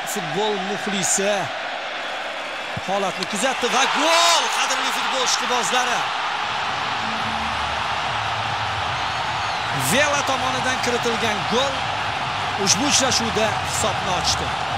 futbol muxlisi holatni kuzatdi va gol! Qadrli futbol ishqibozlari. Vela tomonidan kiritilgan gol ushbu uchrashuvda hisobni ochdi.